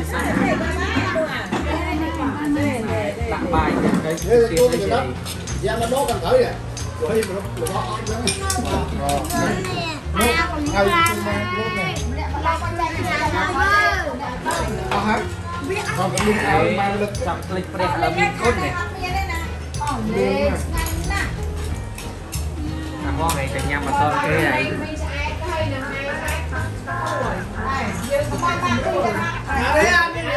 tặng bài cái tiền đấy chị em nó đốt cần tới rồi rồi nó ăn nữa còn cái mình mang lực chẳng lịch đẹp là mình cốt này ngon này cả nhà mà to cái này đấy ăn đi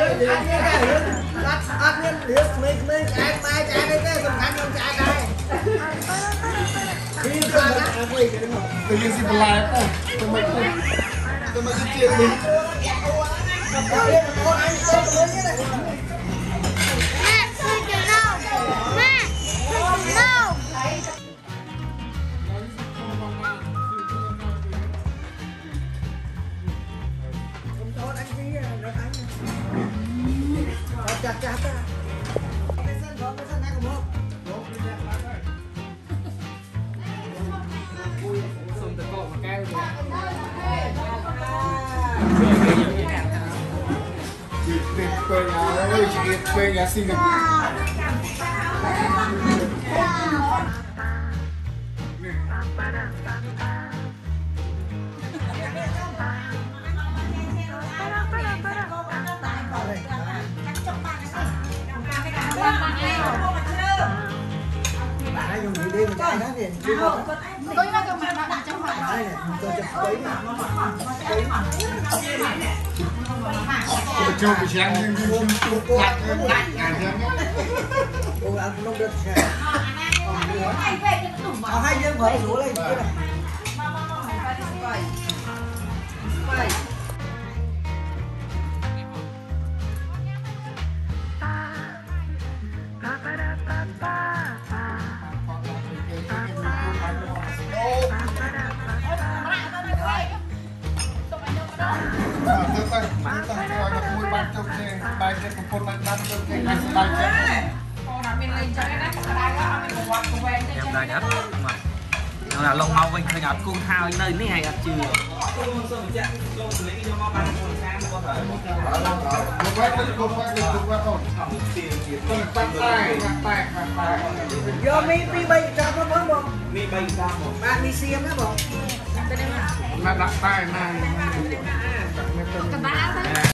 ăn đi mình trái mai trái đấy cái sầm khăn trong trái này tự nhiên xin lại tôi mới chia đi chặt cái sân đó cái sân này của một xong từ cổ mà cao chị quê nhà xin được bạn dùng gì đi mình chạy đó thì có những cái mà bạn trong hỏi đây này tôi chụp tới tôi cho cái chén nhưng lạnh cô ăn không được hai viên vỡ xuống lên cái này bài cái của con bạn đang cho cái bài chơi em đây nhất mà nó là lông mau anh khơi nhạt cung thao anh nơi này hay chưa vô mi bay cho nó mới một mi bay ra một bạn mi xiêm đó một là đặt tay này